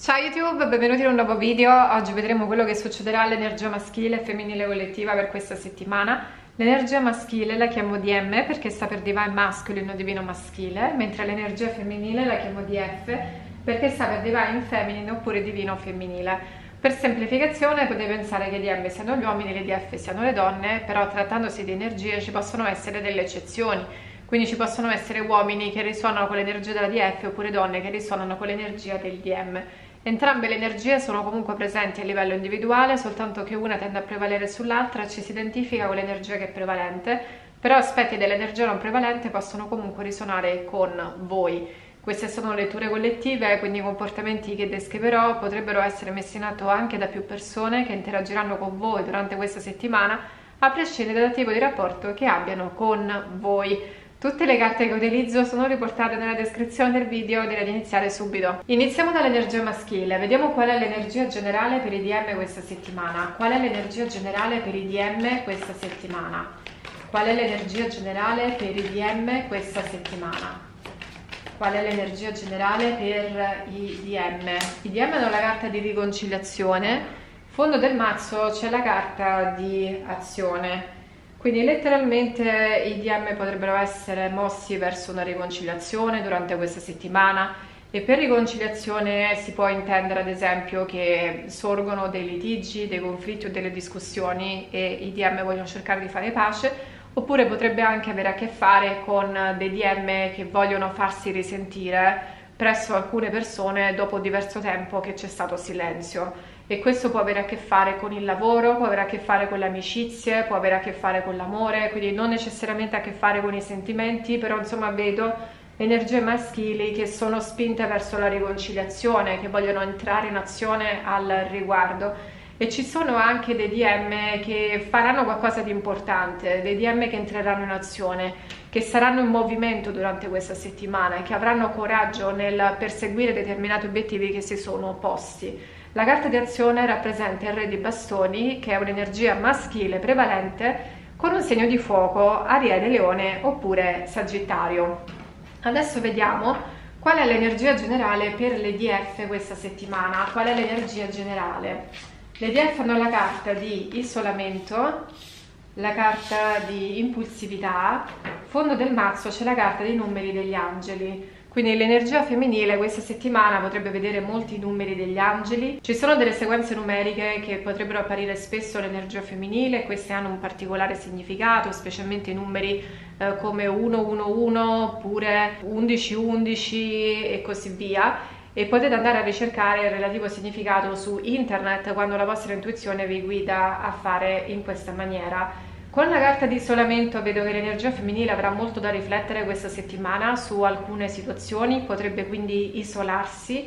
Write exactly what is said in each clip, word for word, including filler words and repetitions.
Ciao YouTube, benvenuti in un nuovo video. Oggi vedremo quello che succederà all'energia maschile e femminile collettiva per questa settimana. L'energia maschile la chiamo D M perché sta per Divine Masculine o Divino Maschile, mentre l'energia femminile la chiamo D F perché sta per Divine Feminine oppure Divino Femminile. Per semplificazione potete pensare che i D M siano gli uomini e le D F siano le donne, però trattandosi di energie ci possono essere delle eccezioni. Quindi ci possono essere uomini che risuonano con l'energia della D F oppure donne che risuonano con l'energia del D M. Entrambe le energie sono comunque presenti a livello individuale, soltanto che una tende a prevalere sull'altra e ci si identifica con l'energia che è prevalente, però aspetti dell'energia non prevalente possono comunque risuonare con voi. Queste sono letture collettive, quindi i comportamenti che descriverò potrebbero essere messi in atto anche da più persone che interagiranno con voi durante questa settimana, a prescindere dal tipo di rapporto che abbiano con voi. Tutte le carte che utilizzo sono riportate nella descrizione del video, direi di iniziare subito. Iniziamo dall'energia maschile, vediamo qual è l'energia generale per i D M questa settimana. Qual è l'energia generale per i D M questa settimana? Qual è l'energia generale per i D M questa settimana? Qual è l'energia generale per i D M? I D M hanno la carta di riconciliazione, fondo del mazzo c'è la carta di azione. Quindi letteralmente i D M potrebbero essere mossi verso una riconciliazione durante questa settimana e per riconciliazione si può intendere ad esempio che sorgono dei litigi, dei conflitti o delle discussioni e i D M vogliono cercare di fare pace, oppure potrebbe anche avere a che fare con dei D M che vogliono farsi risentire presso alcune persone dopo diverso tempo che c'è stato silenzio. E questo può avere a che fare con il lavoro, può avere a che fare con le amicizie, può avere a che fare con l'amore, quindi non necessariamente a che fare con i sentimenti, però insomma vedo energie maschili che sono spinte verso la riconciliazione, che vogliono entrare in azione al riguardo. E ci sono anche dei D M che faranno qualcosa di importante, dei D M che entreranno in azione, che saranno in movimento durante questa settimana e che avranno coraggio nel perseguire determinati obiettivi che si sono posti. La carta di azione rappresenta il re di bastoni, che è un'energia maschile prevalente con un segno di fuoco, Ariete, Leone oppure Sagittario. Adesso vediamo qual è l'energia generale per le D F questa settimana. Qual è l'energia generale? Le D F hanno la carta di isolamento, la carta di impulsività, fondo del mazzo c'è la carta dei numeri degli angeli. Quindi l'energia femminile questa settimana potrebbe vedere molti numeri degli angeli. Ci sono delle sequenze numeriche che potrebbero apparire spesso all'energia femminile e queste hanno un particolare significato, specialmente i numeri eh, come uno uno uno oppure undici undici e così via. E potete andare a ricercare il relativo significato su internet quando la vostra intuizione vi guida a fare in questa maniera. Con la carta di isolamento vedo che l'energia femminile avrà molto da riflettere questa settimana su alcune situazioni, potrebbe quindi isolarsi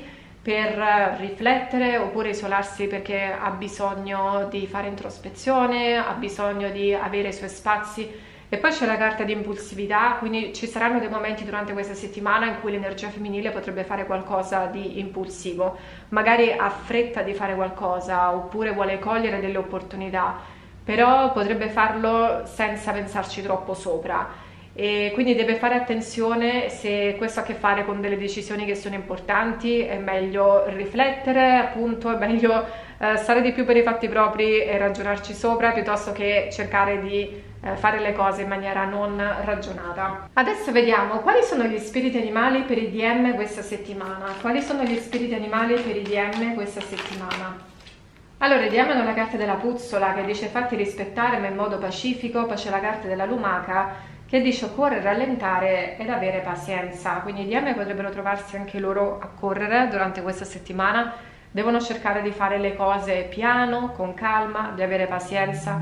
per riflettere oppure isolarsi perché ha bisogno di fare introspezione, ha bisogno di avere i suoi spazi. E poi c'è la carta di impulsività, quindi ci saranno dei momenti durante questa settimana in cui l'energia femminile potrebbe fare qualcosa di impulsivo, magari ha fretta di fare qualcosa oppure vuole cogliere delle opportunità, però potrebbe farlo senza pensarci troppo sopra e quindi deve fare attenzione se questo ha a che fare con delle decisioni che sono importanti. È meglio riflettere, appunto, è meglio eh, stare di più per i fatti propri e ragionarci sopra piuttosto che cercare di eh, fare le cose in maniera non ragionata. Adesso vediamo quali sono gli spiriti animali per i D M questa settimana. Quali sono gli spiriti animali per i D M questa settimana? Allora, i D M hanno la carta della puzzola che dice fatti rispettare ma in modo pacifico, poi c'è la carta della lumaca che dice occorre rallentare ed avere pazienza, quindi i D M potrebbero trovarsi anche loro a correre durante questa settimana, devono cercare di fare le cose piano, con calma, di avere pazienza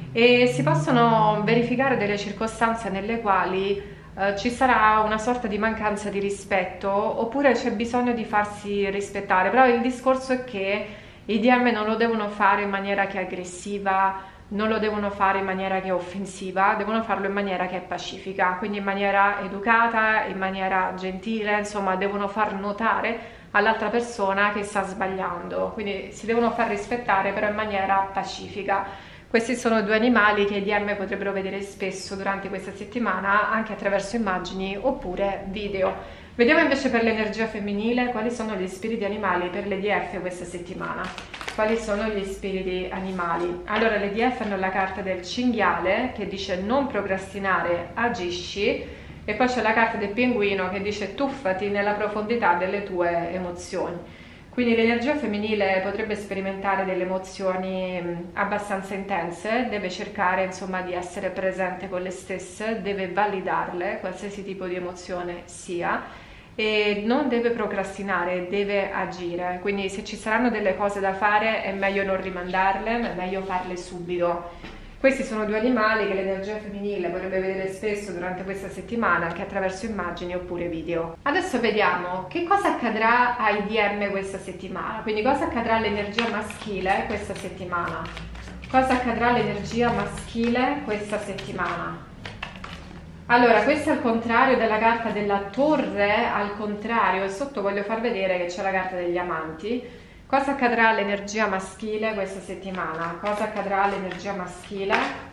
e si possono verificare delle circostanze nelle quali eh, ci sarà una sorta di mancanza di rispetto oppure c'è bisogno di farsi rispettare, però il discorso è che i D M non lo devono fare in maniera che è aggressiva, non lo devono fare in maniera che è offensiva, devono farlo in maniera che è pacifica, quindi in maniera educata, in maniera gentile, insomma devono far notare all'altra persona che sta sbagliando, quindi si devono far rispettare però in maniera pacifica. Questi sono due animali che i D M potrebbero vedere spesso durante questa settimana anche attraverso immagini oppure video. Vediamo invece per l'energia femminile quali sono gli spiriti animali per l'E D F questa settimana. Quali sono gli spiriti animali? Allora, l'E D F hanno la carta del cinghiale che dice non procrastinare, agisci, e poi c'è la carta del pinguino che dice tuffati nella profondità delle tue emozioni. Quindi l'energia femminile potrebbe sperimentare delle emozioni abbastanza intense, deve cercare insomma di essere presente con le stesse, deve validarle, qualsiasi tipo di emozione sia, e non deve procrastinare, deve agire. Quindi se ci saranno delle cose da fare è meglio non rimandarle, ma è meglio farle subito. Questi sono due animali che l'energia femminile potrebbe vedere spesso durante questa settimana, anche attraverso immagini oppure video. Adesso vediamo che cosa accadrà ai D M questa settimana, quindi cosa accadrà all'energia maschile questa settimana. Cosa accadrà all'energia maschile questa settimana? Allora, questo è al contrario della carta della torre, al contrario, e sotto voglio far vedere che c'è la carta degli amanti. Cosa accadrà all'energia maschile questa settimana? Cosa accadrà all'energia maschile?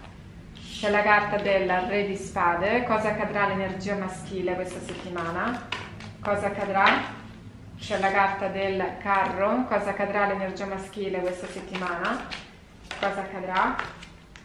C'è la carta del re di spade. Cosa accadrà all'energia maschile questa settimana? Cosa accadrà? C'è la carta del carro. Cosa accadrà all'energia maschile questa settimana? Cosa accadrà?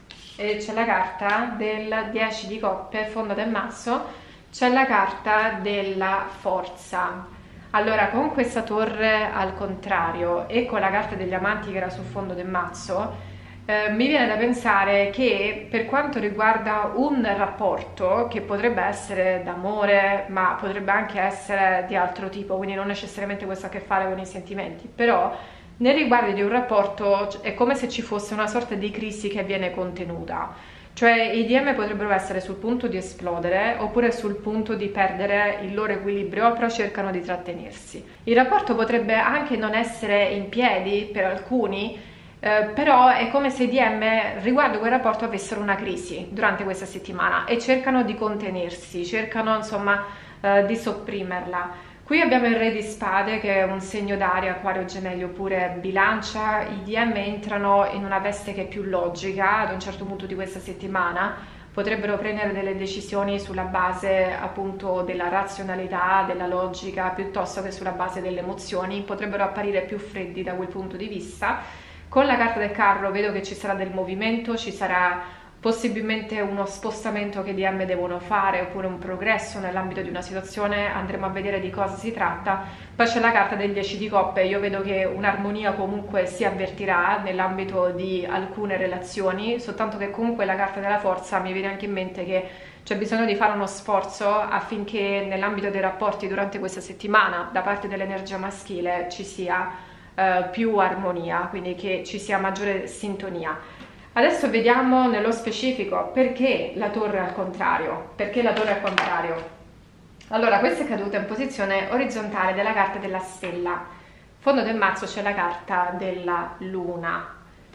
E c'è la carta del dieci di coppe, fondo del mazzo, c'è la carta della forza. Allora, con questa torre al contrario e con la carta degli amanti che era sul fondo del mazzo, eh, mi viene da pensare che per quanto riguarda un rapporto che potrebbe essere d'amore, ma potrebbe anche essere di altro tipo, quindi non necessariamente questo ha a che fare con i sentimenti, però nei riguardi di un rapporto è come se ci fosse una sorta di crisi che viene contenuta, cioè i D M potrebbero essere sul punto di esplodere oppure sul punto di perdere il loro equilibrio, però cercano di trattenersi. Il rapporto potrebbe anche non essere in piedi per alcuni, eh, però è come se i D M riguardo quel rapporto avessero una crisi durante questa settimana e cercano di contenersi, cercano insomma eh, di sopprimerla. Qui abbiamo il re di spade che è un segno d'aria, acquario, gemelli oppure bilancia. I D M entrano in una veste che è più logica ad un certo punto di questa settimana, potrebbero prendere delle decisioni sulla base appunto della razionalità, della logica, piuttosto che sulla base delle emozioni, potrebbero apparire più freddi da quel punto di vista. Con la carta del carro vedo che ci sarà del movimento, ci sarà possibilmente uno spostamento che i D M devono fare oppure un progresso nell'ambito di una situazione, andremo a vedere di cosa si tratta. Poi c'è la carta del dieci di coppe, io vedo che un'armonia comunque si avvertirà nell'ambito di alcune relazioni, soltanto che comunque la carta della forza mi viene anche in mente che c'è bisogno di fare uno sforzo affinché nell'ambito dei rapporti durante questa settimana da parte dell'energia maschile ci sia eh, più armonia, quindi che ci sia maggiore sintonia. Adesso vediamo nello specifico perché la torre al contrario. Perché la torre al contrario? Allora, questa è caduta in posizione orizzontale della carta della stella. Fondo del mazzo c'è la carta della luna.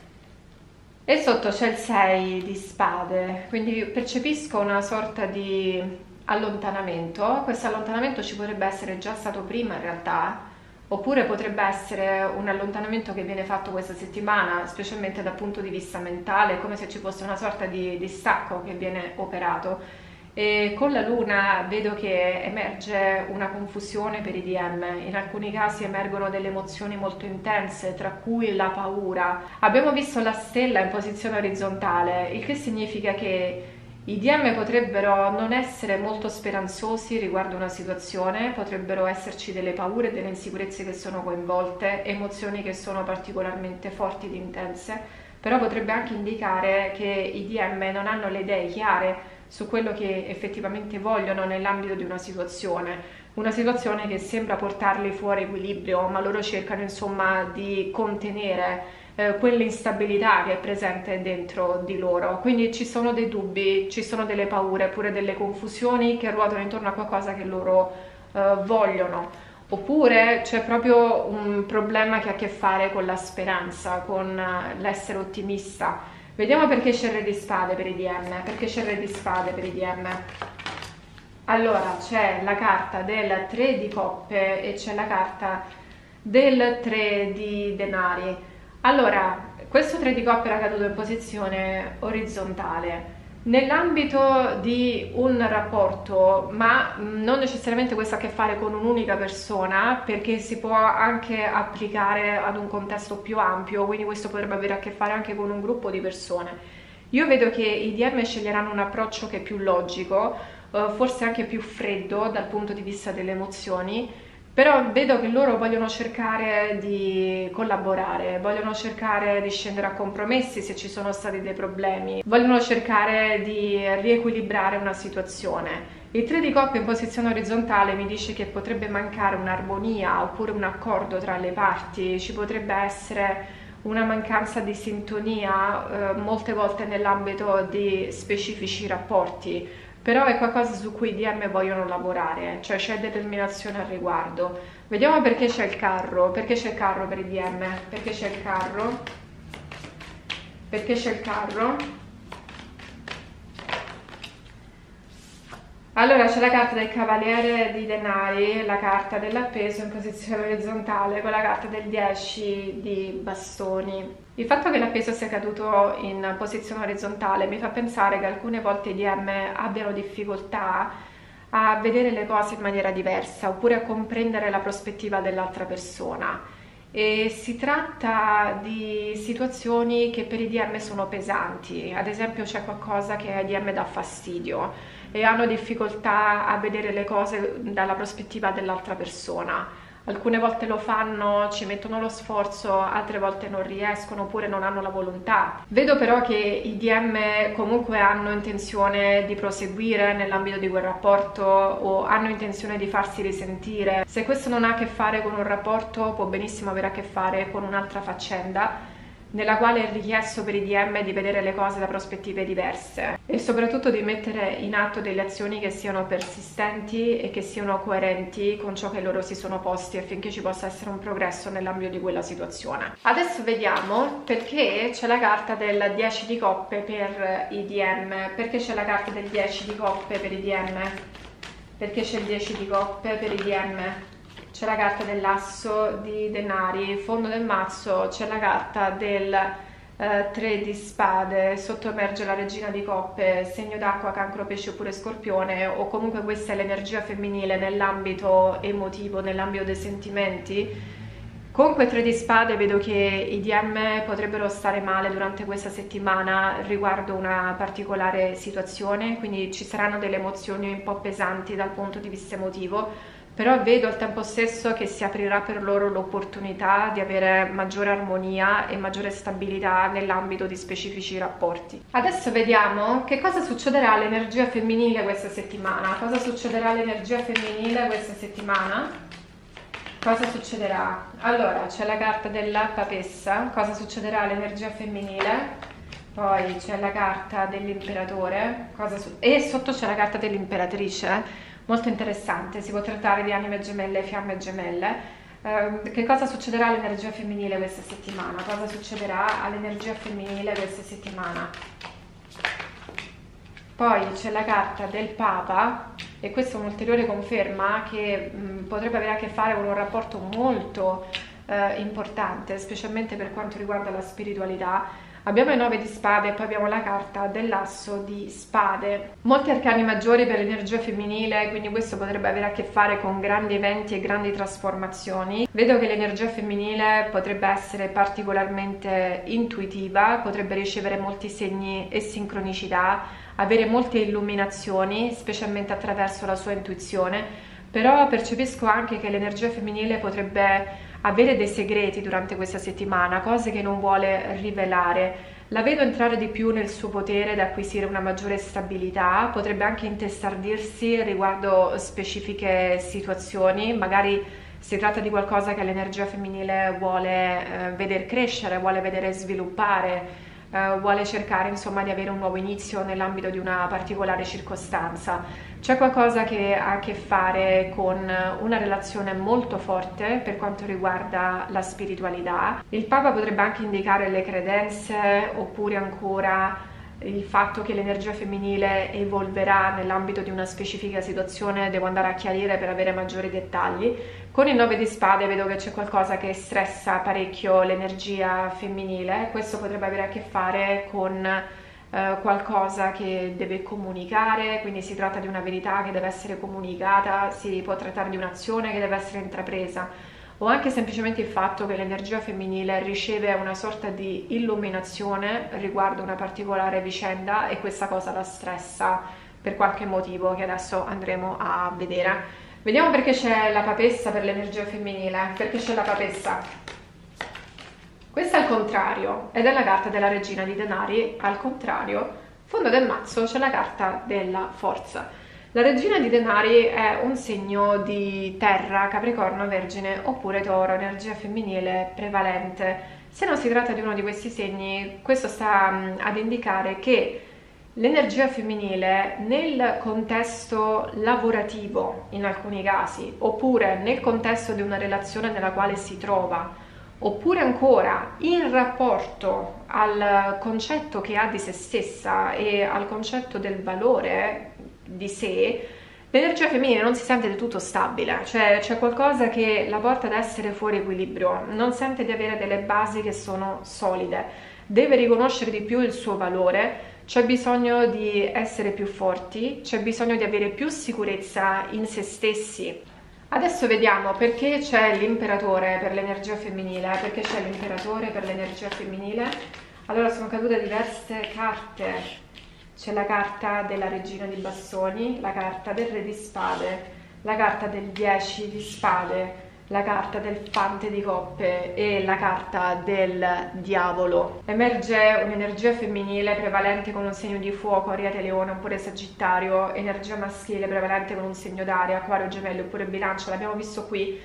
E sotto c'è il sei di spade, quindi percepisco una sorta di allontanamento. Questo allontanamento ci potrebbe essere già stato prima in realtà, oppure potrebbe essere un allontanamento che viene fatto questa settimana, specialmente dal punto di vista mentale, come se ci fosse una sorta di distacco che viene operato. E con la luna vedo che emerge una confusione per i D M, in alcuni casi emergono delle emozioni molto intense, tra cui la paura. Abbiamo visto la stella in posizione orizzontale, il che significa che i D M potrebbero non essere molto speranzosi riguardo una situazione, potrebbero esserci delle paure, delle insicurezze che sono coinvolte, emozioni che sono particolarmente forti ed intense, però potrebbe anche indicare che i D M non hanno le idee chiare su quello che effettivamente vogliono nell'ambito di una situazione, una situazione che sembra portarli fuori equilibrio, ma loro cercano insomma di contenere Eh, quell'instabilità che è presente dentro di loro, quindi ci sono dei dubbi, ci sono delle paure, pure delle confusioni che ruotano intorno a qualcosa che loro eh, vogliono, oppure c'è proprio un problema che ha a che fare con la speranza, con uh, l'essere ottimista. Vediamo perché c'è il re di spade per i D M, perché c'è il re di spade per i D M. Allora, c'è la carta del tre di coppe e c'è la carta del tre di denari. Allora, questo tre di coppe era caduto in posizione orizzontale, Nell'ambito di un rapporto, ma non necessariamente questo ha a che fare con un'unica persona, perché si può anche applicare ad un contesto più ampio, quindi questo potrebbe avere a che fare anche con un gruppo di persone. Io vedo che i D M sceglieranno un approccio che è più logico, eh, forse anche più freddo dal punto di vista delle emozioni, però vedo che loro vogliono cercare di collaborare, vogliono cercare di scendere a compromessi se ci sono stati dei problemi, vogliono cercare di riequilibrare una situazione. Il tre di coppe in posizione orizzontale mi dice che potrebbe mancare un'armonia oppure un accordo tra le parti, ci potrebbe essere una mancanza di sintonia eh, molte volte nell'ambito di specifici rapporti. Però è qualcosa su cui i D M vogliono lavorare, cioè c'è determinazione al riguardo. Vediamo perché c'è il carro, perché c'è il carro per i D M, perché c'è il carro, perché c'è il carro. Allora c'è la carta del Cavaliere di Denari, la carta dell'appeso in posizione orizzontale con la carta del dieci di bastoni. Il fatto che l'appeso sia caduto in posizione orizzontale mi fa pensare che alcune volte i D M abbiano difficoltà a vedere le cose in maniera diversa oppure a comprendere la prospettiva dell'altra persona. E si tratta di situazioni che per i D M sono pesanti, ad esempio c'è qualcosa che ai D M dà fastidio e hanno difficoltà a vedere le cose dalla prospettiva dell'altra persona. Alcune volte lo fanno, ci mettono lo sforzo, altre volte non riescono oppure non hanno la volontà. Vedo però che i D M comunque hanno intenzione di proseguire nell'ambito di quel rapporto o hanno intenzione di farsi risentire. Se questo non ha a che fare con un rapporto, può benissimo avere a che fare con un'altra faccenda nella quale è richiesto per i D M di vedere le cose da prospettive diverse e soprattutto di mettere in atto delle azioni che siano persistenti e che siano coerenti con ciò che loro si sono posti affinché ci possa essere un progresso nell'ambito di quella situazione. Adesso vediamo perché c'è la carta del dieci di coppe per i D M, perché c'è la carta del dieci di coppe per i D M, perché c'è il dieci di coppe per i D M. C'è la carta dell'asso di denari, fondo del mazzo c'è la carta del eh, tre di spade, sotto emerge la regina di coppe, segno d'acqua, cancro, pesce oppure scorpione, o comunque questa è l'energia femminile nell'ambito emotivo, nell'ambito dei sentimenti. Con quel tre di spade vedo che i D M potrebbero stare male durante questa settimana riguardo una particolare situazione, quindi ci saranno delle emozioni un po' pesanti dal punto di vista emotivo, però vedo al tempo stesso che si aprirà per loro l'opportunità di avere maggiore armonia e maggiore stabilità nell'ambito di specifici rapporti. Adesso vediamo che cosa succederà all'energia femminile questa settimana. Cosa succederà all'energia femminile questa settimana? Cosa succederà? Allora, c'è la carta della papessa, cosa succederà all'energia femminile? Poi c'è la carta dell'imperatore, e sotto c'è la carta dell'imperatrice. Molto interessante, si può trattare di anime gemelle e fiamme gemelle. Eh, che cosa succederà all'energia femminile questa settimana? Cosa succederà all'energia femminile questa settimana? Poi c'è la carta del Papa e questa è un'ulteriore conferma che mh, potrebbe avere a che fare con un rapporto molto eh, importante, specialmente per quanto riguarda la spiritualità. Abbiamo i nove di spade e poi abbiamo la carta dell'asso di spade. Molti arcani maggiori per l'energia femminile, quindi questo potrebbe avere a che fare con grandi eventi e grandi trasformazioni. Vedo che l'energia femminile potrebbe essere particolarmente intuitiva, potrebbe ricevere molti segni e sincronicità, avere molte illuminazioni, specialmente attraverso la sua intuizione, però percepisco anche che l'energia femminile potrebbe avere dei segreti durante questa settimana, cose che non vuole rivelare. La vedo entrare di più nel suo potere ed acquisire una maggiore stabilità, potrebbe anche intestardirsi riguardo specifiche situazioni, magari si tratta di qualcosa che l'energia femminile vuole eh, vedere crescere, vuole vedere sviluppare, Uh, vuole cercare insomma di avere un nuovo inizio nell'ambito di una particolare circostanza. C'è qualcosa che ha a che fare con una relazione molto forte per quanto riguarda la spiritualità. Il Papa potrebbe anche indicare le credenze oppure ancora il fatto che l'energia femminile evolverà nell'ambito di una specifica situazione. Devo andare a chiarire per avere maggiori dettagli. Con il nove di spade vedo che c'è qualcosa che stressa parecchio l'energia femminile, questo potrebbe avere a che fare con eh, qualcosa che deve comunicare, quindi si tratta di una verità che deve essere comunicata, si può trattare di un'azione che deve essere intrapresa, o anche semplicemente il fatto che l'energia femminile riceve una sorta di illuminazione riguardo una particolare vicenda e questa cosa la stressa per qualche motivo che adesso andremo a vedere. Vediamo perché c'è la papessa per l'energia femminile. Perché c'è la papessa? Questa è al contrario, ed è la carta della regina di denari. Al contrario, fondo del mazzo c'è la carta della forza. La regina di denari è un segno di terra, Capricorno, Vergine oppure Toro, energia femminile prevalente. Se non si tratta di uno di questi segni, questo sta um, ad indicare che l'energia femminile nel contesto lavorativo, in alcuni casi, oppure nel contesto di una relazione nella quale si trova, oppure ancora in rapporto al concetto che ha di se stessa e al concetto del valore di sé, l'energia femminile non si sente del tutto stabile, cioè c'è qualcosa che la porta ad essere fuori equilibrio, non sente di avere delle basi che sono solide, deve riconoscere di più il suo valore. C'è bisogno di essere più forti, c'è bisogno di avere più sicurezza in se stessi. Adesso vediamo perché c'è l'imperatore per l'energia femminile, perché c'è l'imperatore per l'energia femminile. Allora sono cadute diverse carte, c'è la carta della regina di bastoni, la carta del re di spade, la carta del dieci di spade, la carta del fante di coppe e la carta del diavolo. Emerge un'energia femminile prevalente con un segno di fuoco, Ariete, Leone oppure Sagittario, energia maschile prevalente con un segno d'aria, Acquario, Gemelli oppure Bilancia, l'abbiamo visto qui.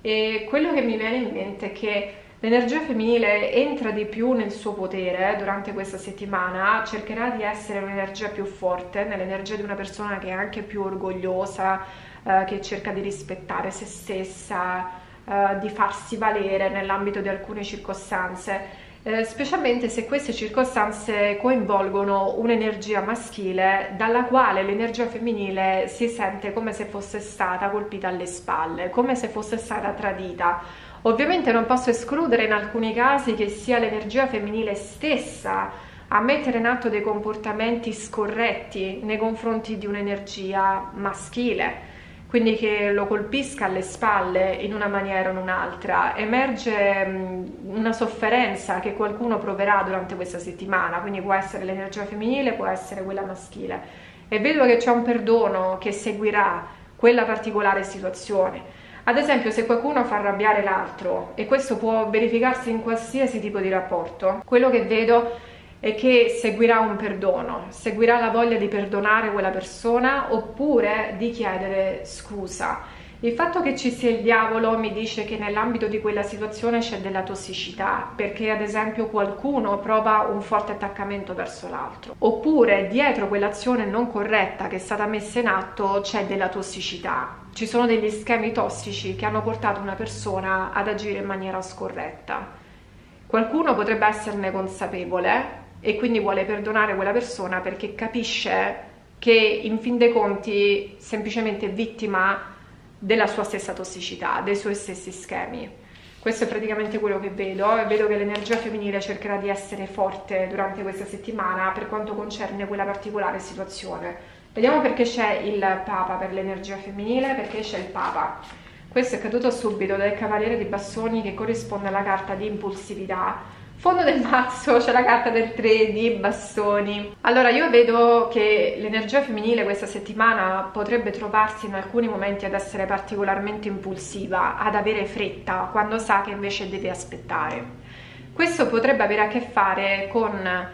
E quello che mi viene in mente è che l'energia femminile entra di più nel suo potere durante questa settimana, cercherà di essere un'energia più forte, nell'energia di una persona che è anche più orgogliosa, Uh, che cerca di rispettare se stessa, uh, di farsi valere nell'ambito di alcune circostanze, uh, specialmente se queste circostanze coinvolgono un'energia maschile dalla quale l'energia femminile si sente come se fosse stata colpita alle spalle, come se fosse stata tradita. Ovviamente non posso escludere in alcuni casi che sia l'energia femminile stessa a mettere in atto dei comportamenti scorretti nei confronti di un'energia maschile, quindi che lo colpisca alle spalle in una maniera o in un'altra. Emerge mh, una sofferenza che qualcuno proverà durante questa settimana, quindi può essere l'energia femminile, può essere quella maschile, e vedo che c'è un perdono che seguirà quella particolare situazione. Ad esempio, se qualcuno fa arrabbiare l'altro, e questo può verificarsi in qualsiasi tipo di rapporto, quello che vedo e che seguirà un perdono, seguirà la voglia di perdonare quella persona oppure di chiedere scusa. Il fatto che ci sia il diavolo mi dice che nell'ambito di quella situazione c'è della tossicità, perché ad esempio qualcuno prova un forte attaccamento verso l'altro, oppure dietro quell'azione non corretta che è stata messa in atto c'è della tossicità. Ci sono degli schemi tossici che hanno portato una persona ad agire in maniera scorretta. Qualcuno potrebbe esserne consapevole e quindi vuole perdonare quella persona perché capisce che in fin dei conti semplicemente è vittima della sua stessa tossicità, dei suoi stessi schemi. Questo è praticamente quello che vedo, e vedo che l'energia femminile cercherà di essere forte durante questa settimana per quanto concerne quella particolare situazione. Vediamo perché c'è il Papa per l'energia femminile, perché c'è il Papa. Questo è caduto subito del Cavaliere di Bastoni, che corrisponde alla carta di impulsività. Fondo del mazzo c'è la carta del tre di bastoni. Allora io vedo che l'energia femminile questa settimana potrebbe trovarsi in alcuni momenti ad essere particolarmente impulsiva, ad avere fretta, quando sa che invece deve aspettare. Questo potrebbe avere a che fare con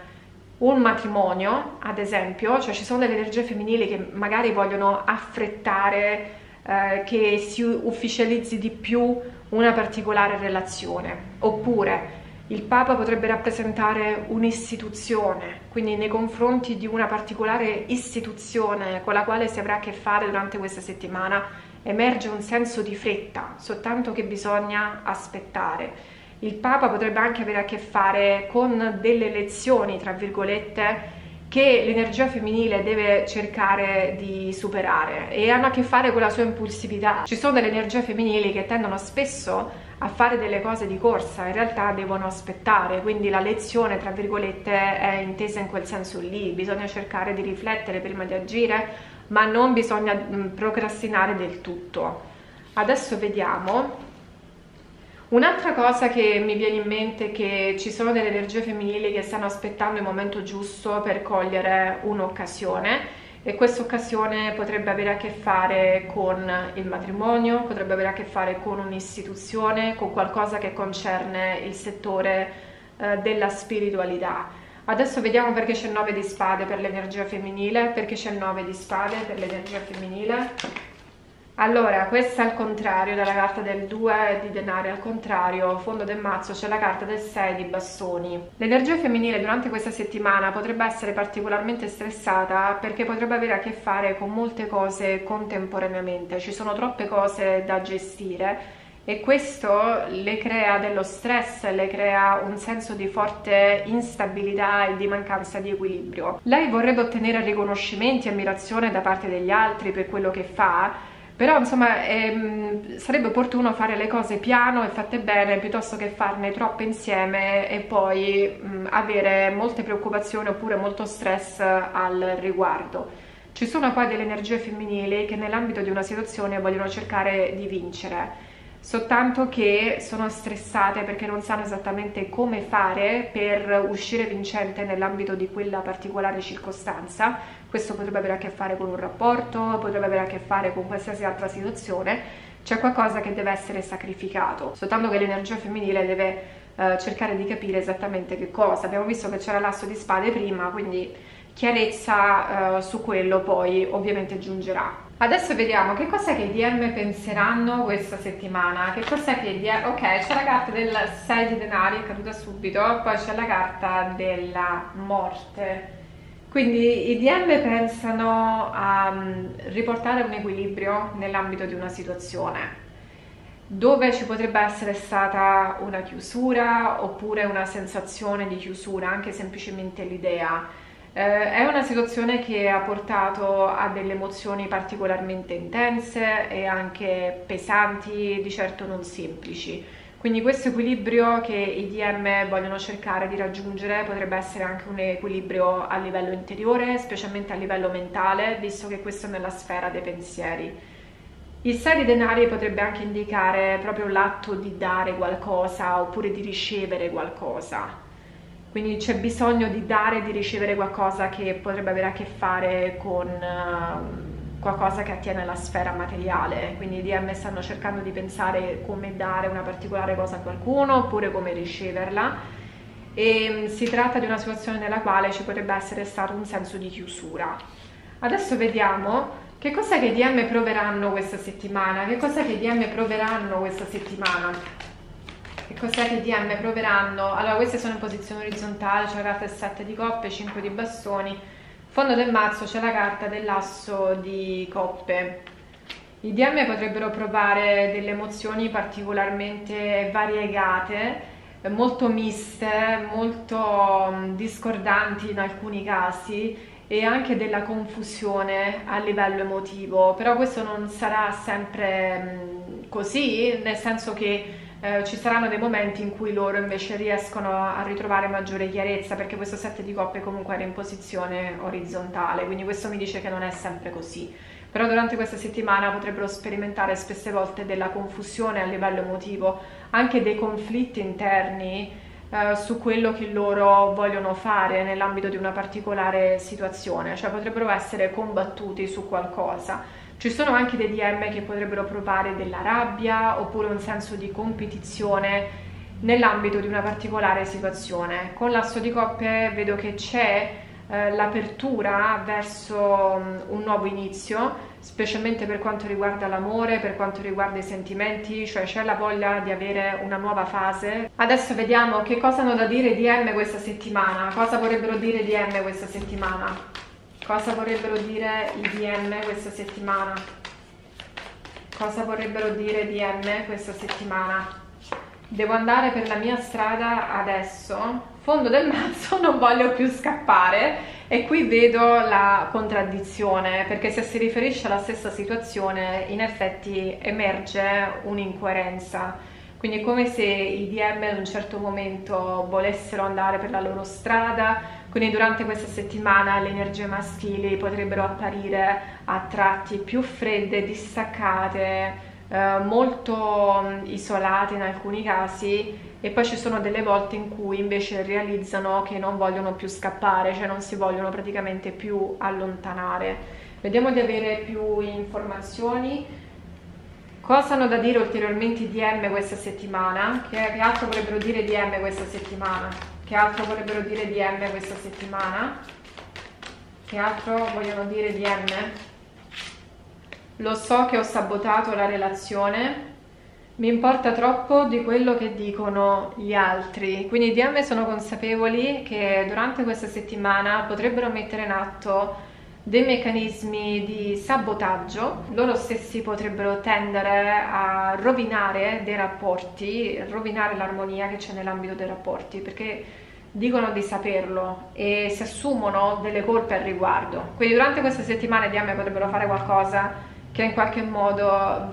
un matrimonio, ad esempio, cioè ci sono delle energie femminili che magari vogliono affrettare, eh, che si ufficializzi di più una particolare relazione, oppure il Papa potrebbe rappresentare un'istituzione, quindi nei confronti di una particolare istituzione con la quale si avrà a che fare durante questa settimana emerge un senso di fretta, soltanto che bisogna aspettare. Il Papa potrebbe anche avere a che fare con delle lezioni, tra virgolette, che l'energia femminile deve cercare di superare e hanno a che fare con la sua impulsività. Ci sono delle energie femminili che tendono spesso a fare delle cose di corsa, in realtà devono aspettare, quindi la lezione tra virgolette è intesa in quel senso lì, bisogna cercare di riflettere prima di agire, ma non bisogna procrastinare del tutto. Adesso vediamo. Un'altra cosa che mi viene in mente è che ci sono delle energie femminili che stanno aspettando il momento giusto per cogliere un'occasione, e questa occasione potrebbe avere a che fare con il matrimonio, potrebbe avere a che fare con un'istituzione, con qualcosa che concerne il settore eh, della spiritualità. Adesso vediamo perché c'è il nove di spade per l'energia femminile, perché c'è il nove di spade per l'energia femminile. Allora, questa al contrario della carta del due di denari, al contrario, fondo del mazzo c'è la carta del sei di bastoni. L'energia femminile durante questa settimana potrebbe essere particolarmente stressata perché potrebbe avere a che fare con molte cose contemporaneamente, ci sono troppe cose da gestire e questo le crea dello stress, le crea un senso di forte instabilità e di mancanza di equilibrio. Lei vorrebbe ottenere riconoscimenti e ammirazione da parte degli altri per quello che fa, però insomma ehm, sarebbe opportuno fare le cose piano e fatte bene piuttosto che farne troppe insieme e poi mh, avere molte preoccupazioni oppure molto stress al riguardo. Ci sono poi delle energie femminili che nell'ambito di una situazione vogliono cercare di vincere, soltanto che sono stressate perché non sanno esattamente come fare per uscire vincente nell'ambito di quella particolare circostanza. Questo potrebbe avere a che fare con un rapporto, potrebbe avere a che fare con qualsiasi altra situazione, c'è qualcosa che deve essere sacrificato, soltanto che l'energia femminile deve eh, cercare di capire esattamente che cosa. Abbiamo visto che c'era l'asso di spade prima, quindi chiarezza eh, su quello poi ovviamente giungerà. Adesso vediamo che cos'è che i D M penseranno questa settimana. Che cos'è che i D M... Ok, c'è la carta del sei di denari, è caduta subito, poi c'è la carta della morte. Quindi i D M pensano a riportare un equilibrio nell'ambito di una situazione dove ci potrebbe essere stata una chiusura oppure una sensazione di chiusura, anche semplicemente l'idea. Eh, è una situazione che ha portato a delle emozioni particolarmente intense e anche pesanti, di certo non semplici. Quindi questo equilibrio che i D M vogliono cercare di raggiungere potrebbe essere anche un equilibrio a livello interiore, specialmente a livello mentale, visto che questo è nella sfera dei pensieri. Il sei di denari potrebbe anche indicare proprio l'atto di dare qualcosa oppure di ricevere qualcosa. Quindi c'è bisogno di dare e di ricevere qualcosa che potrebbe avere a che fare con uh, qualcosa che attiene alla sfera materiale. Quindi i D M stanno cercando di pensare come dare una particolare cosa a qualcuno oppure come riceverla, e um, si tratta di una situazione nella quale ci potrebbe essere stato un senso di chiusura. Adesso vediamo che cos'è che i D M proveranno questa settimana. Che cos'è che i D M proveranno questa settimana? Che cos'è che i D M proveranno? Allora, queste sono in posizione orizzontale, c'è la carta del sette di coppe, cinque di bastoni, fondo del mazzo c'è la carta dell'asso di coppe. I D M potrebbero provare delle emozioni particolarmente variegate, molto miste, molto discordanti in alcuni casi, e anche della confusione a livello emotivo, però questo non sarà sempre così, nel senso che Eh, ci saranno dei momenti in cui loro invece riescono a ritrovare maggiore chiarezza, perché questo sette di coppe comunque era in posizione orizzontale, quindi questo mi dice che non è sempre così. Però durante questa settimana potrebbero sperimentare spesse volte della confusione a livello emotivo, anche dei conflitti interni eh, su quello che loro vogliono fare nell'ambito di una particolare situazione, cioè potrebbero essere combattuti su qualcosa. Ci sono anche dei D M che potrebbero provare della rabbia oppure un senso di competizione nell'ambito di una particolare situazione. Con l'asso di coppe vedo che c'è eh, l'apertura verso um, un nuovo inizio, specialmente per quanto riguarda l'amore, per quanto riguarda i sentimenti, cioè c'è la voglia di avere una nuova fase. Adesso vediamo che cosa hanno da dire i D M questa settimana, cosa vorrebbero dire i D M questa settimana. Cosa vorrebbero dire i D M questa settimana? Cosa vorrebbero dire i D M questa settimana? Devo andare per la mia strada adesso. Fondo del mazzo, non voglio più scappare. E qui vedo la contraddizione, perché se si riferisce alla stessa situazione, in effetti emerge un'incoerenza. quindi è come se i D M ad un certo momento volessero andare per la loro strada, quindi durante questa settimana le energie maschili potrebbero apparire a tratti più fredde, distaccate, eh, molto isolate in alcuni casi, e poi ci sono delle volte in cui invece realizzano che non vogliono più scappare, cioè non si vogliono praticamente più allontanare. Vediamo di avere più informazioni. Cosa hanno da dire ulteriormente i D M questa settimana? Che, che altro vorrebbero dire i D M questa settimana? Che altro vorrebbero dire i D M questa settimana? Che altro vogliono dire i D M? Lo so che ho sabotato la relazione, mi importa troppo di quello che dicono gli altri. Quindi i D M sono consapevoli che durante questa settimana potrebbero mettere in atto dei meccanismi di sabotaggio, loro stessi potrebbero tendere a rovinare dei rapporti, rovinare l'armonia che c'è nell'ambito dei rapporti, perché dicono di saperlo e si assumono delle colpe al riguardo. Quindi durante questa settimana i D M potrebbero fare qualcosa che in qualche modo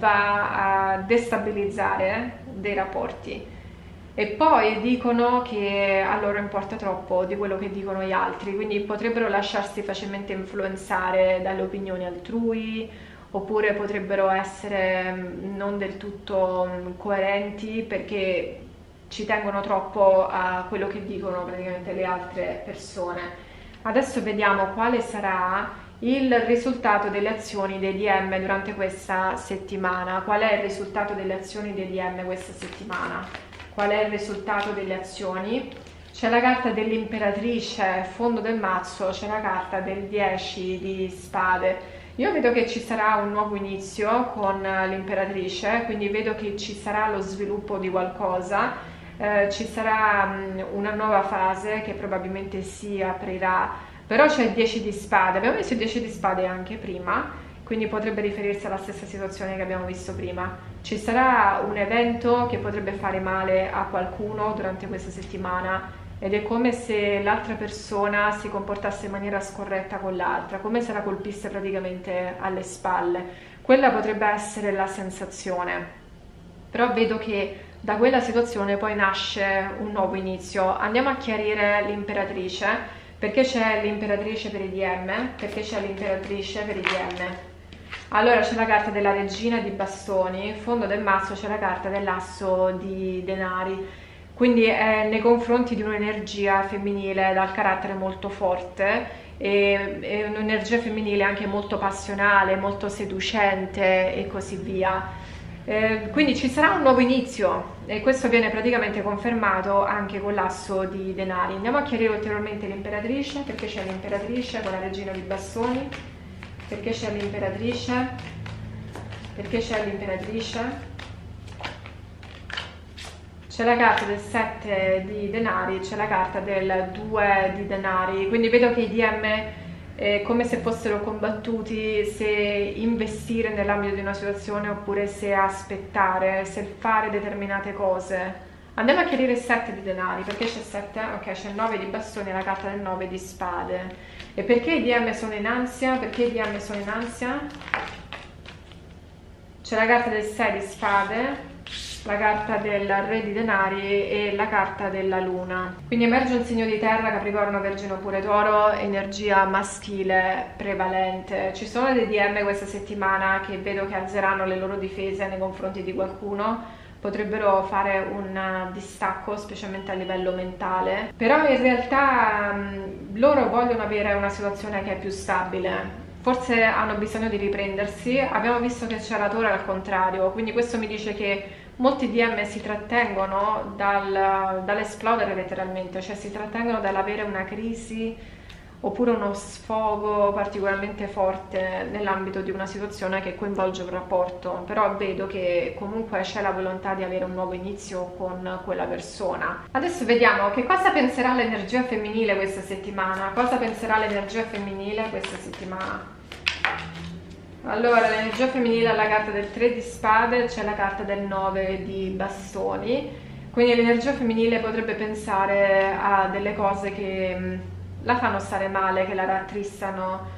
va a destabilizzare dei rapporti. E poi dicono che a loro importa troppo di quello che dicono gli altri, quindi potrebbero lasciarsi facilmente influenzare dalle opinioni altrui, oppure potrebbero essere non del tutto coerenti perché ci tengono troppo a quello che dicono praticamente le altre persone. Adesso vediamo quale sarà il risultato delle azioni dei D M durante questa settimana. Qual è il risultato delle azioni dei D M questa settimana? Qual è il risultato delle azioni? C'è la carta dell'imperatrice, fondo del mazzo, c'è la carta del dieci di spade. Io vedo che ci sarà un nuovo inizio con l'imperatrice, quindi vedo che ci sarà lo sviluppo di qualcosa, eh, ci sarà mh, una nuova fase che probabilmente si aprirà, però c'è il dieci di spade. Abbiamo visto il dieci di spade anche prima, quindi potrebbe riferirsi alla stessa situazione che abbiamo visto prima. Ci sarà un evento che potrebbe fare male a qualcuno durante questa settimana ed è come se l'altra persona si comportasse in maniera scorretta con l'altra, come se la colpisse praticamente alle spalle. Quella potrebbe essere la sensazione, però vedo che da quella situazione poi nasce un nuovo inizio. Andiamo a chiarire l'imperatrice, perché c'è l'imperatrice per i D M, perché c'è l'imperatrice per i D M. Allora c'è la carta della regina di bastoni, fondo del mazzo c'è la carta dell'asso di denari, quindi è nei confronti di un'energia femminile dal carattere molto forte, e è un'energia femminile anche molto passionale, molto seducente e così via. Eh, quindi ci sarà un nuovo inizio e questo viene praticamente confermato anche con l'asso di denari. Andiamo a chiarire ulteriormente l'imperatrice, perché c'è l'imperatrice con la regina di bastoni. Perché c'è l'imperatrice? Perché c'è l'imperatrice? C'è la carta del sette di denari, c'è la carta del due di denari, quindi vedo che i D M è come se fossero combattuti se investire nell'ambito di una situazione oppure se aspettare, se fare determinate cose. Andiamo a chiarire il sette di denari, perché c'è sette? Ok, c'è il nove di bastoni e la carta del nove di spade. E perché i D M sono in ansia? Perché i D M sono in ansia? C'è la carta del sei di spade, la carta del re di denari e la carta della luna. Quindi emerge un segno di terra, Capricorno, Vergine oppure Toro, energia maschile prevalente. Ci sono dei D M questa settimana che vedo che alzeranno le loro difese nei confronti di qualcuno, potrebbero fare un distacco specialmente a livello mentale, però in realtà mh, loro vogliono avere una situazione che è più stabile, forse hanno bisogno di riprendersi. Abbiamo visto che c'è la Toro al contrario, quindi questo mi dice che molti D M si trattengono dal, dall'esplodere letteralmente, cioè si trattengono dall'avere una crisi oppure uno sfogo particolarmente forte nell'ambito di una situazione che coinvolge un rapporto, però vedo che comunque c'è la volontà di avere un nuovo inizio con quella persona. Adesso vediamo che cosa penserà l'energia femminile questa settimana. Cosa penserà l'energia femminile questa settimana? Allora, l'energia femminile ha la carta del tre di spade, c'è la carta del nove di bastoni, quindi l'energia femminile potrebbe pensare a delle cose che la fanno stare male, che la rattristano,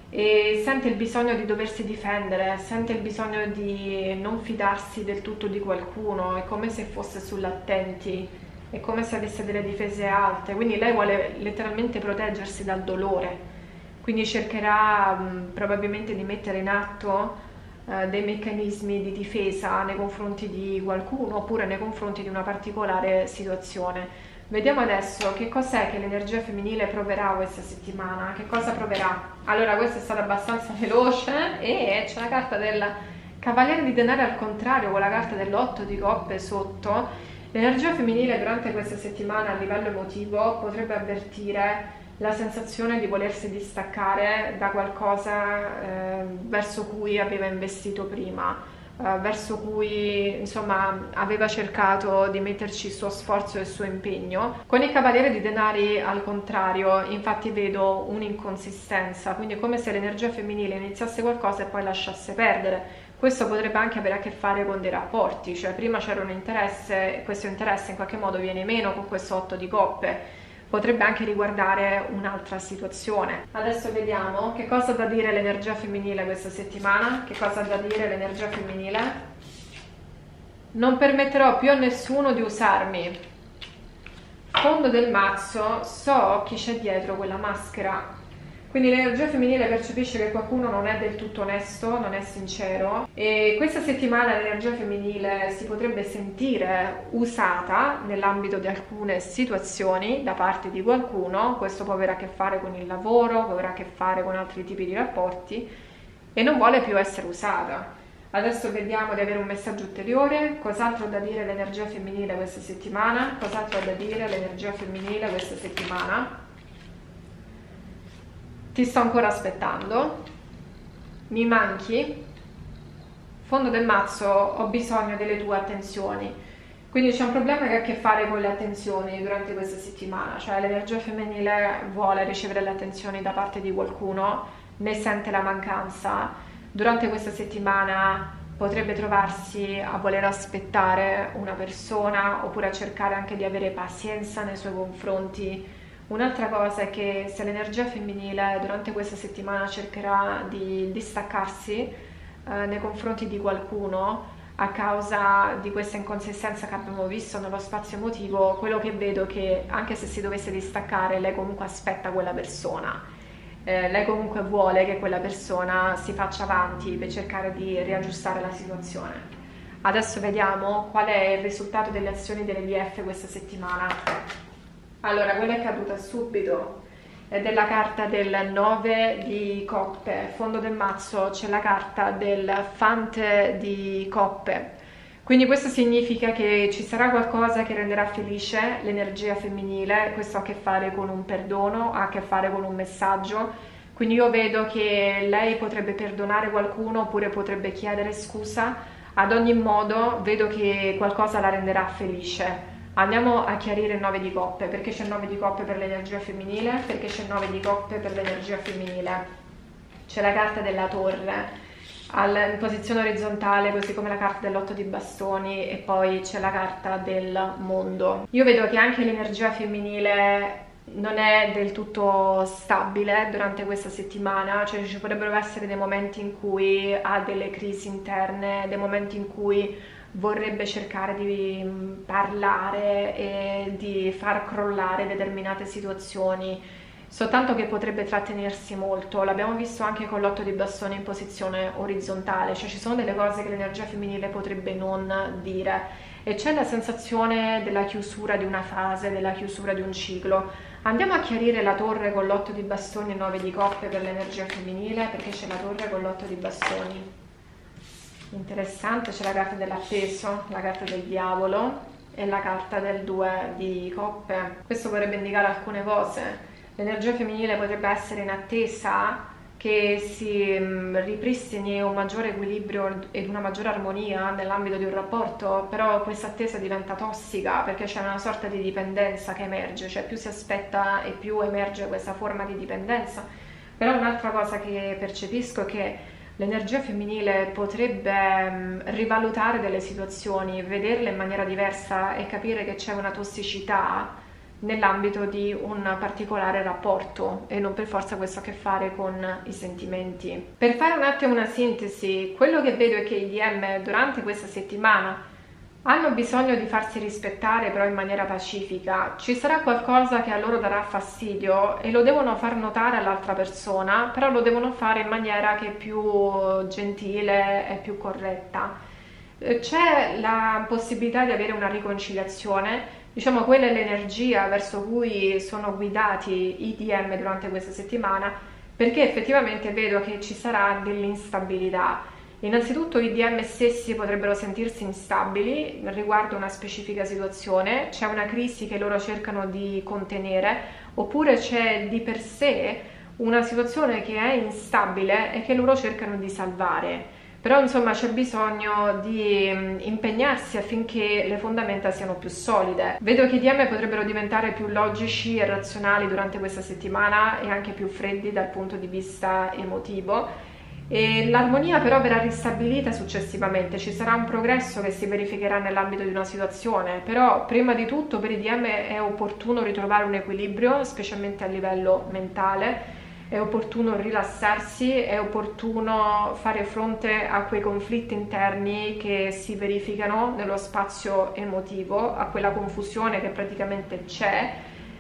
e sente il bisogno di doversi difendere, sente il bisogno di non fidarsi del tutto di qualcuno, è come se fosse sull'attenti, è come se avesse delle difese alte, quindi lei vuole letteralmente proteggersi dal dolore, quindi cercherà mh, probabilmente di mettere in atto uh, dei meccanismi di difesa nei confronti di qualcuno oppure nei confronti di una particolare situazione. Vediamo adesso che cos'è che l'energia femminile proverà questa settimana, che cosa proverà. Allora, questa è stata abbastanza veloce e c'è la carta del Cavaliere di Denari al contrario con la carta dell'otto di coppe sotto. L'energia femminile durante questa settimana a livello emotivo potrebbe avvertire la sensazione di volersi distaccare da qualcosa eh, verso cui aveva investito prima. Uh, verso cui insomma aveva cercato di metterci il suo sforzo e il suo impegno. Con il Cavaliere di Denari al contrario infatti vedo un'inconsistenza, quindi è come se l'energia femminile iniziasse qualcosa e poi lasciasse perdere. Questo potrebbe anche avere a che fare con dei rapporti, cioè prima c'era un interesse e questo interesse in qualche modo viene meno con questo otto di coppe. Potrebbe anche riguardare un'altra situazione. Adesso vediamo che cosa ha da dire l'energia femminile questa settimana. Che cosa ha da dire l'energia femminile? Non permetterò più a nessuno di usarmi. Fondo del mazzo, so chi c'è dietro quella maschera. Quindi l'energia femminile percepisce che qualcuno non è del tutto onesto, non è sincero e questa settimana l'energia femminile si potrebbe sentire usata nell'ambito di alcune situazioni da parte di qualcuno. Questo può avere a che fare con il lavoro, può avere a che fare con altri tipi di rapporti e non vuole più essere usata. Adesso vediamo di avere un messaggio ulteriore. Cos'altro ha da dire l'energia femminile questa settimana? Cos'altro ha da dire l'energia femminile questa settimana? Ti sto ancora aspettando, mi manchi, fondo del mazzo, ho bisogno delle tue attenzioni. Quindi c'è un problema che ha a che fare con le attenzioni durante questa settimana, cioè l'energia femminile vuole ricevere le attenzioni da parte di qualcuno, ne sente la mancanza. Durante questa settimana potrebbe trovarsi a voler aspettare una persona oppure a cercare anche di avere pazienza nei suoi confronti. Un'altra cosa è che se l'energia femminile durante questa settimana cercherà di distaccarsi eh, nei confronti di qualcuno a causa di questa inconsistenza che abbiamo visto nello spazio emotivo, quello che vedo è che anche se si dovesse distaccare lei comunque aspetta quella persona, eh, lei comunque vuole che quella persona si faccia avanti per cercare di riaggiustare la situazione. Adesso vediamo qual è il risultato delle azioni delle V F questa settimana. Allora, quella è caduta subito, è della carta del nove di coppe, fondo del mazzo c'è la carta del Fante di coppe, quindi questo significa che ci sarà qualcosa che renderà felice l'energia femminile. Questo ha a che fare con un perdono, ha a che fare con un messaggio, quindi io vedo che lei potrebbe perdonare qualcuno oppure potrebbe chiedere scusa. Ad ogni modo vedo che qualcosa la renderà felice. Andiamo a chiarire il nove di coppe. Perché c'è il nove di coppe per l'energia femminile? Perché c'è il nove di coppe per l'energia femminile? C'è la carta della torre in posizione orizzontale, così come la carta dell'otto di bastoni, e poi c'è la carta del mondo. Io vedo che anche l'energia femminile non è del tutto stabile durante questa settimana, cioè ci potrebbero essere dei momenti in cui ha delle crisi interne, dei momenti in cui vorrebbe cercare di parlare e di far crollare determinate situazioni, soltanto che potrebbe trattenersi molto. L'abbiamo visto anche con l'otto di bastoni in posizione orizzontale, cioè ci sono delle cose che l'energia femminile potrebbe non dire e c'è la sensazione della chiusura di una fase, della chiusura di un ciclo. Andiamo a chiarire la torre con l'otto di bastoni e nove di coppe per l'energia femminile, perché c'è la torre con l'otto di bastoni. Interessante, c'è la carta dell'appeso, la carta del diavolo e la carta del due di coppe. Questo potrebbe indicare alcune cose. L'energia femminile potrebbe essere in attesa che si ripristini un maggiore equilibrio ed una maggiore armonia nell'ambito di un rapporto, però questa attesa diventa tossica perché c'è una sorta di dipendenza che emerge, cioè più si aspetta e più emerge questa forma di dipendenza. Però un'altra cosa che percepisco è che l'energia femminile potrebbe rivalutare delle situazioni, vederle in maniera diversa e capire che c'è una tossicità nell'ambito di un particolare rapporto e non per forza questo ha a che fare con i sentimenti. Per fare un attimo una sintesi, quello che vedo è che i D M durante questa settimana hanno bisogno di farsi rispettare, però in maniera pacifica. Ci sarà qualcosa che a loro darà fastidio e lo devono far notare all'altra persona, però lo devono fare in maniera che è più gentile e più corretta. C'è la possibilità di avere una riconciliazione, diciamo quella è l'energia verso cui sono guidati i D M durante questa settimana, perché effettivamente vedo che ci sarà dell'instabilità. Innanzitutto i D M stessi potrebbero sentirsi instabili riguardo una specifica situazione, c'è una crisi che loro cercano di contenere, oppure c'è di per sé una situazione che è instabile e che loro cercano di salvare. Però insomma c'è bisogno di impegnarsi affinché le fondamenta siano più solide. Vedo che i D M potrebbero diventare più logici e razionali durante questa settimana e anche più freddi dal punto di vista emotivo. E l'armonia però verrà ristabilita successivamente, ci sarà un progresso che si verificherà nell'ambito di una situazione, però prima di tutto per i D M è opportuno ritrovare un equilibrio, specialmente a livello mentale, è opportuno rilassarsi, è opportuno fare fronte a quei conflitti interni che si verificano nello spazio emotivo, a quella confusione che praticamente c'è,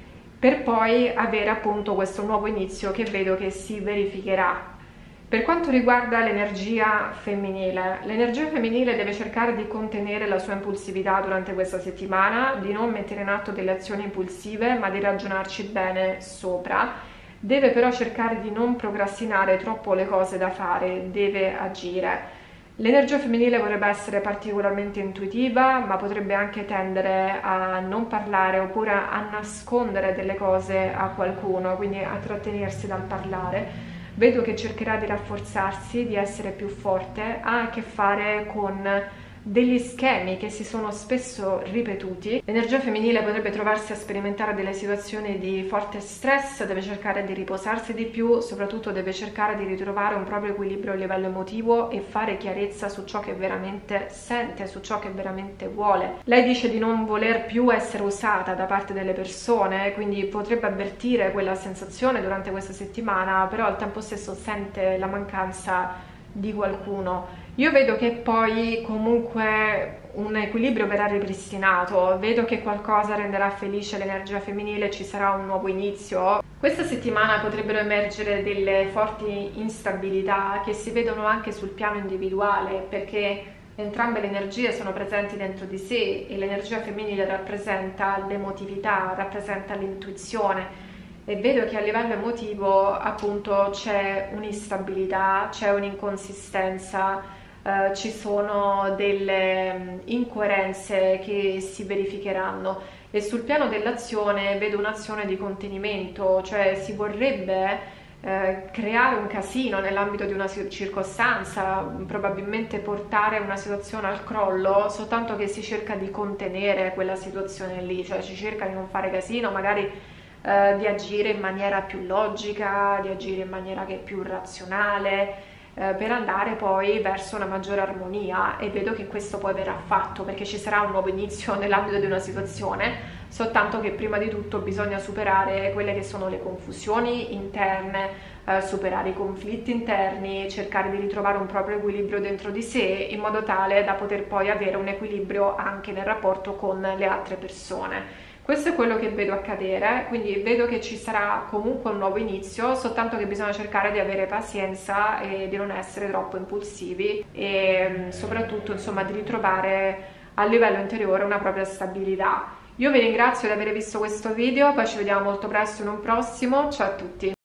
per poi avere appunto questo nuovo inizio che vedo che si verificherà. Per quanto riguarda l'energia femminile, l'energia femminile deve cercare di contenere la sua impulsività durante questa settimana, di non mettere in atto delle azioni impulsive, ma di ragionarci bene sopra. Deve però cercare di non procrastinare troppo le cose da fare, deve agire. L'energia femminile potrebbe essere particolarmente intuitiva, ma potrebbe anche tendere a non parlare oppure a nascondere delle cose a qualcuno, quindi a trattenersi dal parlare. Vedo che cercherà di rafforzarsi, di essere più forte, ha a che fare con degli schemi che si sono spesso ripetuti. L'energia femminile potrebbe trovarsi a sperimentare delle situazioni di forte stress, deve cercare di riposarsi di più, soprattutto deve cercare di ritrovare un proprio equilibrio a livello emotivo e fare chiarezza su ciò che veramente sente, su ciò che veramente vuole. Lei dice di non voler più essere usata da parte delle persone, quindi potrebbe avvertire quella sensazione durante questa settimana, però al tempo stesso sente la mancanza di qualcuno. Io vedo che poi comunque un equilibrio verrà ripristinato, vedo che qualcosa renderà felice l'energia femminile, ci sarà un nuovo inizio. Questa settimana potrebbero emergere delle forti instabilità che si vedono anche sul piano individuale, perché entrambe le energie sono presenti dentro di sé e l'energia femminile rappresenta l'emotività, rappresenta l'intuizione. E vedo che a livello emotivo appunto c'è un'instabilità, c'è un'inconsistenza, eh, ci sono delle incoerenze che si verificheranno e sul piano dell'azione vedo un'azione di contenimento, cioè si vorrebbe eh, creare un casino nell'ambito di una circostanza, probabilmente portare una situazione al crollo, soltanto che si cerca di contenere quella situazione lì, cioè si cerca di non fare casino, magari Uh, di agire in maniera più logica, di agire in maniera che è più razionale, uh, per andare poi verso una maggiore armonia, e vedo che questo poi verrà fatto perché ci sarà un nuovo inizio nell'ambito di una situazione, soltanto che prima di tutto bisogna superare quelle che sono le confusioni interne, uh, superare i conflitti interni, cercare di ritrovare un proprio equilibrio dentro di sé in modo tale da poter poi avere un equilibrio anche nel rapporto con le altre persone. Questo è quello che vedo accadere, quindi vedo che ci sarà comunque un nuovo inizio, soltanto che bisogna cercare di avere pazienza e di non essere troppo impulsivi e soprattutto insomma di ritrovare a livello interiore una propria stabilità. Io vi ringrazio di aver visto questo video, poi ci vediamo molto presto in un prossimo, ciao a tutti!